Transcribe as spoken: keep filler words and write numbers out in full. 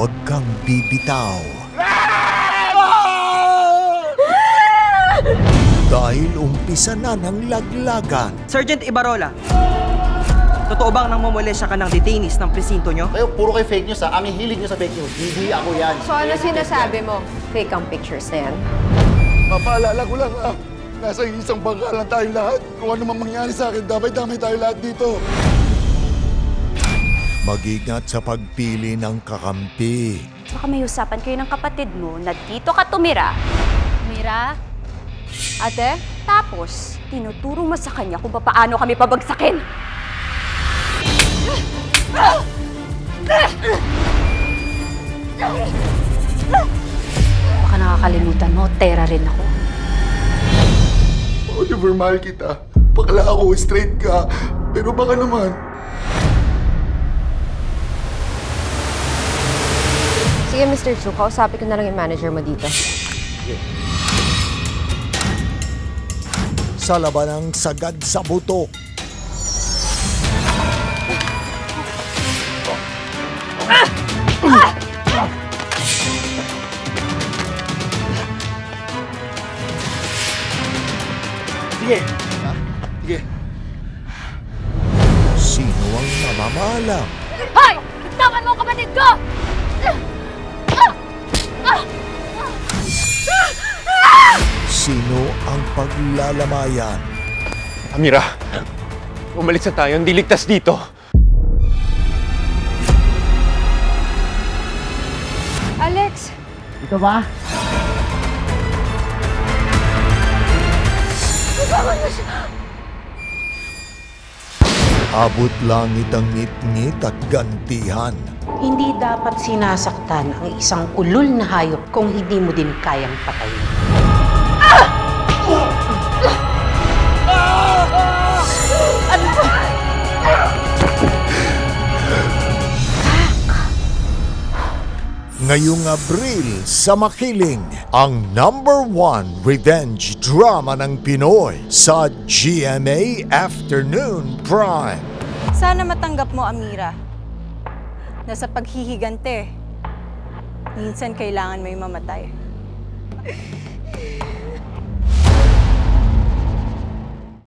Huwag kang bibitaw. Dahil umpisa na ng laglagan. Sergeant Ibarola, totoo bang namumulesya ka ng detainees ng presinto nyo? Kayo, puro kayo fake news ha. Ang hihilig nyo sa fake news. Hindi ako yan. So ano sinasabi mo? Fake ang pictures na yan? Mapaalala ko lang ah, nasa isang bangka lang tayong lahat. Kung ano mang mangyari sa akin, damay-damay tayo lahat dito. Mag-ingat sa pagpili ng kakampi. Baka may usapan kayo ng kapatid mo na dito ka tumira. Tumira? Ate? Tapos, tinuturo mo sa kanya kung paano kami pabagsakin. Baka nakakalimutan mo, tera rin ako. Oliver, mahal kita. Bakla ako, straight ka. Pero baka naman. Sige, Mister Chu, kausapin ko na lang yung manager mo dito. Sa labanang sagad sa butok. Sige. Ha? Sige. Sino ang namamalam? Hoy! Bitawan mo ang kapatid ko! Sino ang paglalamayan? Amira, umalis na tayo. Hindi ligtas dito. Alex! Ito ba? Abot langit ang ngit-ngit at gantihan. Hindi dapat sinasaktan ang isang ulol na hayop kung hindi mo din kayang patayin. Ngayong Abril sa Makiling, ang number one revenge drama ng Pinoy sa G M A Afternoon Prime. Sana matanggap mo, Amira, na sa paghihigante, minsan kailangan may mamatay.